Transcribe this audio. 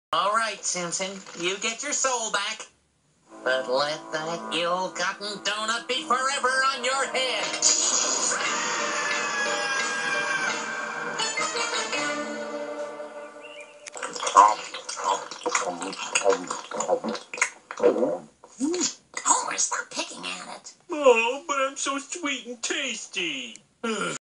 All right, Simpson, you get your soul back. But let that ill-gotten donut be forever on your head. Homer, stop picking at it. Oh, but I'm so sweet and tasty.